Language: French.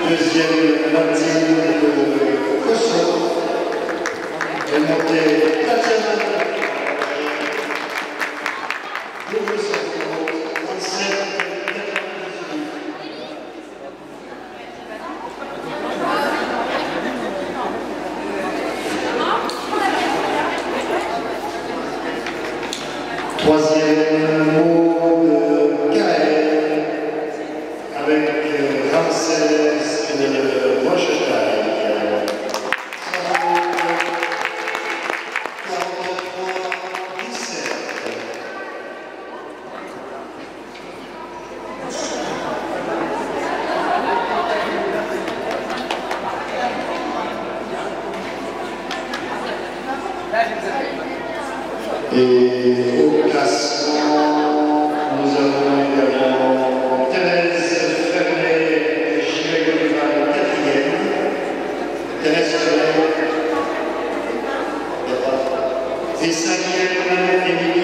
Deuxième, Martine de Cochon. Et montée, Tatiana. Double centre, 37, 98. Troisième mot de Kael avec Ramsès Rochetaille. 43-17. Et au classement, nous avons également Thérèse Fernet, Gilles Golival, 4e. Thérèse Fernet, et 5e, Émilie